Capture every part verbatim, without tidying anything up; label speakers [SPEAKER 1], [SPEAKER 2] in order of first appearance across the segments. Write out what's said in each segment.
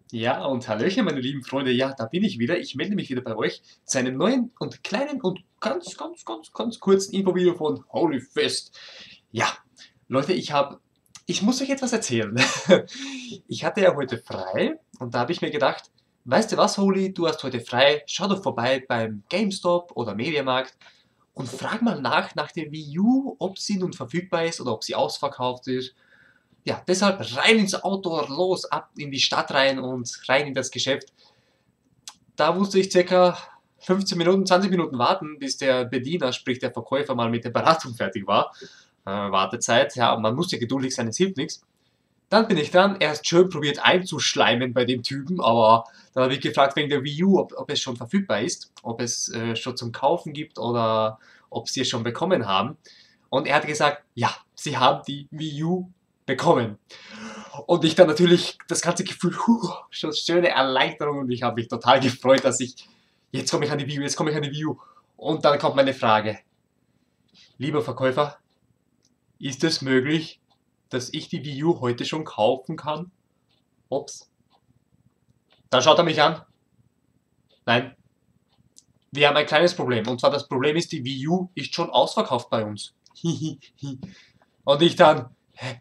[SPEAKER 1] Ja, und Hallöchen, meine lieben Freunde. Ja, da bin ich wieder. Ich melde mich wieder bei euch zu einem neuen und kleinen und ganz, ganz, ganz, ganz kurzen Infovideo von Holy Fest. Ja, Leute, ich habe, ich muss euch etwas erzählen. Ich hatte ja heute frei und da habe ich mir gedacht, weißt du was, Holy, du hast heute frei, schau doch vorbei beim GameStop oder Mediamarkt und frag mal nach nach der Wii U, ob sie nun verfügbar ist oder ob sie ausverkauft ist. Ja, deshalb rein ins Auto, los, ab in die Stadt rein und rein in das Geschäft. Da musste ich circa fünfzehn Minuten, zwanzig Minuten warten, bis der Bediener, sprich der Verkäufer, mal mit der Beratung fertig war. Äh, Wartezeit, ja, man muss ja geduldig sein, es hilft nichts. Dann bin ich dran, erst schön probiert einzuschleimen bei dem Typen, aber dann habe ich gefragt wegen der Wii U, ob, ob es schon verfügbar ist, ob es äh, schon zum Kaufen gibt oder ob sie es schon bekommen haben. Und er hat gesagt, ja, sie haben die Wii U bekommen. Und ich dann natürlich das ganze Gefühl, huh, schon schöne Erleichterung und ich habe mich total gefreut, dass ich, jetzt komme ich an die Wii U, jetzt komme ich an die Wii U. Und dann kommt meine Frage, lieber Verkäufer, ist es möglich, dass ich die Wii U heute schon kaufen kann? Ups. Dann schaut er mich an. Nein, wir haben ein kleines Problem. Und zwar das Problem ist, die Wii U ist schon ausverkauft bei uns. Und ich dann,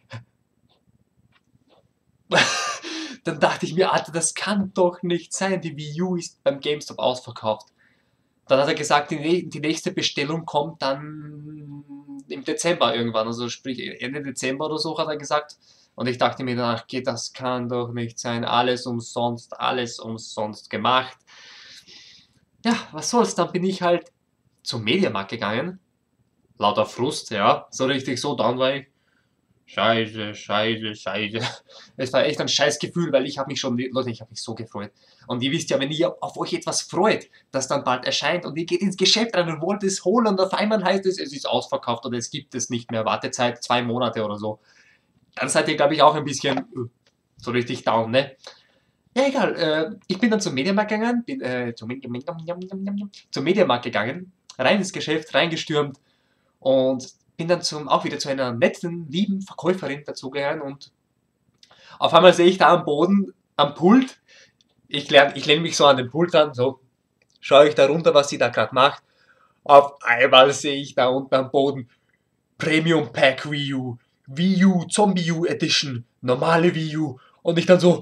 [SPEAKER 1] dann dachte ich mir, Alter, das kann doch nicht sein. Die Wii U ist beim GameStop ausverkauft. Dann hat er gesagt, die, die nächste Bestellung kommt dann im Dezember irgendwann. Also sprich Ende Dezember oder so, hat er gesagt. Und ich dachte mir danach, okay, das kann doch nicht sein. Alles umsonst, alles umsonst gemacht. Ja, was soll's, dann bin ich halt zum Mediamarkt gegangen. Lauter Frust, ja. So richtig so, dann war ich. Scheiße, scheiße, scheiße. Es war echt ein scheiß Gefühl, weil ich habe mich schon, Leute, ich habe mich so gefreut. Und ihr wisst ja, wenn ihr auf euch etwas freut, das dann bald erscheint und ihr geht ins Geschäft rein und wollt es holen und auf einmal heißt es, es ist ausverkauft oder es gibt es nicht mehr, Wartezeit zwei Monate oder so, dann seid ihr, glaube ich, auch ein bisschen uh, so richtig down, ne? Ja, egal. Äh, ich bin dann zum Mediamarkt gegangen, bin äh, zum, zum Mediamarkt gegangen, rein ins Geschäft, reingestürmt und bin dann zum, auch wieder zu einer netten, lieben Verkäuferin dazugegangen und auf einmal sehe ich da am Boden, am Pult, ich, lerne, ich lehne mich so an den Pult an, so schaue ich da runter, was sie da gerade macht. Auf einmal sehe ich da unten am Boden Premium Pack Wii U, Wii U Zombie U Edition, normale Wii U und ich dann so,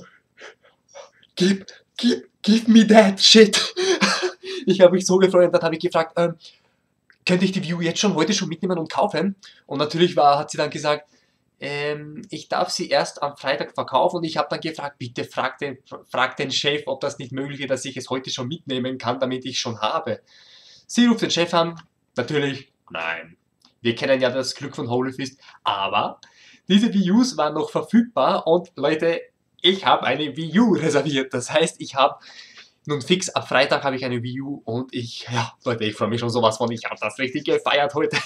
[SPEAKER 1] gib, gib, give me that shit. Ich habe mich so gefreut und dann habe ich gefragt, ähm, könnte ich die Wii U jetzt schon heute schon mitnehmen und kaufen? Und natürlich war, hat sie dann gesagt, ähm, ich darf sie erst am Freitag verkaufen und ich habe dann gefragt, bitte frag den, frag den Chef, ob das nicht möglich ist, dass ich es heute schon mitnehmen kann, damit ich es schon habe. Sie ruft den Chef an, natürlich, nein. Wir kennen ja das Glück von Holyfist, aber diese Wii Us waren noch verfügbar und Leute, ich habe eine Wii U reserviert. Das heißt, ich habe nun fix, ab Freitag habe ich eine Wii U und ich, ja, Leute, ich freue mich schon sowas von, ich habe das richtig gefeiert heute.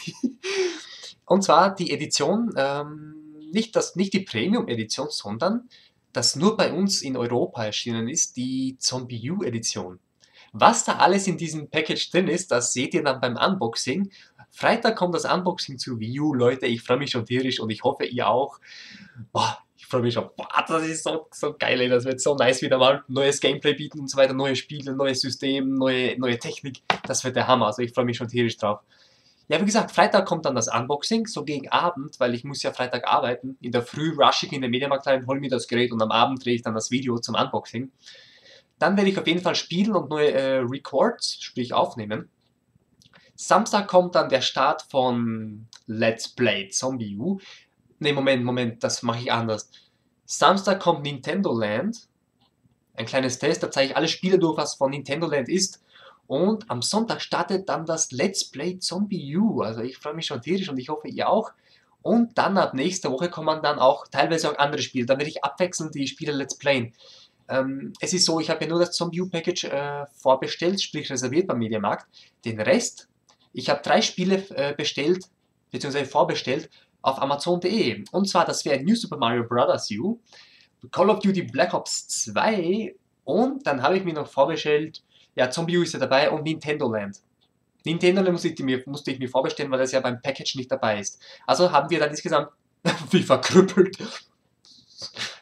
[SPEAKER 1] Und zwar die Edition, ähm, nicht, das, nicht die Premium-Edition, sondern das nur bei uns in Europa erschienen ist, die Zombie U-Edition. Was da alles in diesem Package drin ist, das seht ihr dann beim Unboxing. Freitag kommt das Unboxing zu Wii U, Leute, ich freue mich schon tierisch und ich hoffe, ihr auch. Boah, ich freue mich schon. Boah, das ist so, so geil, ey. Das wird so nice wieder mal. Neues Gameplay bieten und so weiter, neue Spiele, neues System, neue, neue Technik. Das wird der Hammer, also ich freue mich schon tierisch drauf. Ja, wie gesagt, Freitag kommt dann das Unboxing, so gegen Abend, weil ich muss ja Freitag arbeiten. In der Früh rush ich in den Mediamarkt rein, hol mir das Gerät und am Abend drehe ich dann das Video zum Unboxing. Dann werde ich auf jeden Fall spielen und neue äh, Records, sprich aufnehmen. Samstag kommt dann der Start von Let's Play Zombie U. Ne, Moment, Moment, das mache ich anders. Samstag kommt Nintendo Land. Ein kleines Test, da zeige ich alle Spiele durch, was von Nintendo Land ist. Und am Sonntag startet dann das Let's Play Zombie U. Also ich freue mich schon tierisch und ich hoffe, ihr auch. Und dann ab nächster Woche kommen dann auch teilweise auch andere Spiele. Da werde ich abwechselnd die Spiele Let's Playen. Ähm, es ist so, ich habe ja nur das Zombie U-Package äh, vorbestellt, sprich reserviert beim Mediamarkt. Den Rest, ich habe drei Spiele äh, bestellt, beziehungsweise vorbestellt, auf Amazon punkt de. Und zwar, das wäre New Super Mario Bros. U, Call of Duty Black Ops zwei und dann habe ich mir noch vorbestellt, ja, Zombie U ist ja dabei und Nintendo Land. Nintendo Land musste ich, mir, musste ich mir vorbestellen, weil das ja beim Package nicht dabei ist. Also haben wir dann insgesamt, wie verkrüppelt,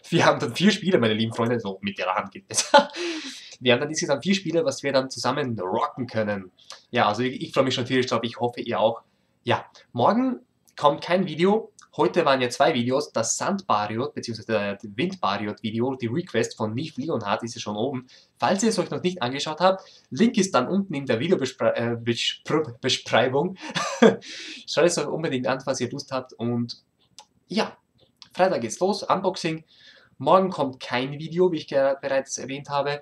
[SPEAKER 1] Wir haben dann vier Spiele, meine lieben Freunde, so mit der Hand geht es. Wir haben dann insgesamt vier Spiele, was wir dann zusammen rocken können. Ja, also ich, ich freue mich schon tierisch drauf, ich hoffe ihr auch. Ja, morgen kommt kein Video. Heute waren ja zwei Videos, das Sandbariot bzw. der Windbariot Video, die Request von Neve Leonhardt ist ja schon oben. Falls ihr es euch noch nicht angeschaut habt, Link ist dann unten in der Videobeschreibung. Schaut es euch unbedingt an, falls ihr Lust habt. Und ja, Freitag geht's los, Unboxing. Morgen kommt kein Video, wie ich bereits erwähnt habe.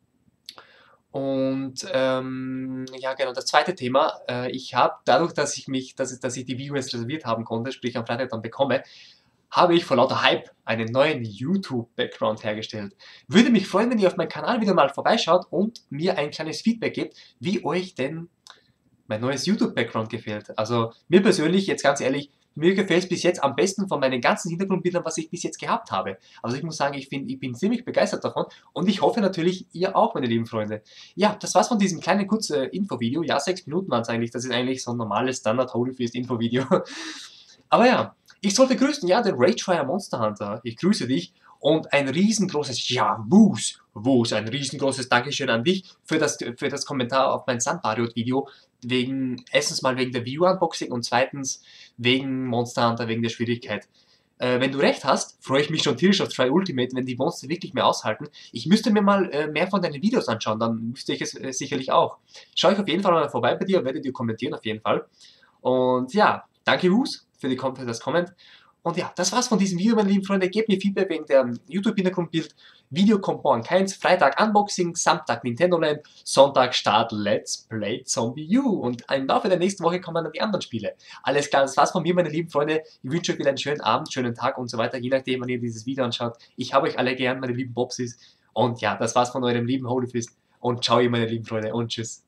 [SPEAKER 1] Und ähm, ja, genau, das zweite Thema, äh, ich habe, dadurch, dass ich mich, dass, dass ich die Videos reserviert haben konnte, sprich am Freitag dann bekomme, habe ich vor lauter Hype einen neuen YouTube-Background hergestellt. Würde mich freuen, wenn ihr auf meinen Kanal wieder mal vorbeischaut und mir ein kleines Feedback gebt, wie euch denn mein neues YouTube-Background gefällt. Also mir persönlich, jetzt ganz ehrlich, mir gefällt es bis jetzt am besten von meinen ganzen Hintergrundbildern, was ich bis jetzt gehabt habe. Also ich muss sagen, ich, find, ich bin ziemlich begeistert davon und ich hoffe natürlich, ihr auch, meine lieben Freunde. Ja, das war's von diesem kleinen kurzen Infovideo. Ja, sechs Minuten waren es eigentlich. Das ist eigentlich so ein normales Standard-Holyfield-Infovideo. Aber ja, ich sollte grüßen, ja, den Ragefire Monster Hunter. Ich grüße dich und ein riesengroßes, ja, Wus, Wus, ein riesengroßes Dankeschön an dich für das, für das Kommentar auf mein Sandbariot-Video. Wegen, erstens mal wegen der View-Unboxing und zweitens wegen Monster Hunter, wegen der Schwierigkeit. Äh, wenn du recht hast, freue ich mich schon tierisch auf Try Ultimate, wenn die Monster wirklich mehr aushalten. Ich müsste mir mal äh, mehr von deinen Videos anschauen, dann müsste ich es äh, sicherlich auch. Schau ich auf jeden Fall mal vorbei bei dir und werde dir kommentieren auf jeden Fall. Und ja, danke Hus für, die, für das Comment. Und ja, das war's von diesem Video, meine lieben Freunde. Gebt mir Feedback wegen der YouTube-Hintergrundbild. Video kommt morgen keins. Freitag Unboxing, Samstag Nintendo Land, Sonntag Start Let's Play Zombie U. Und im Laufe der nächsten Woche kommen dann die anderen Spiele. Alles klar, das war's von mir, meine lieben Freunde. Ich wünsche euch wieder einen schönen Abend, schönen Tag und so weiter, je nachdem, wann ihr dieses Video anschaut. Ich habe euch alle gern, meine lieben Bobsis. Und ja, das war's von eurem lieben Holyfist. Und ciao, ihr meine lieben Freunde und tschüss.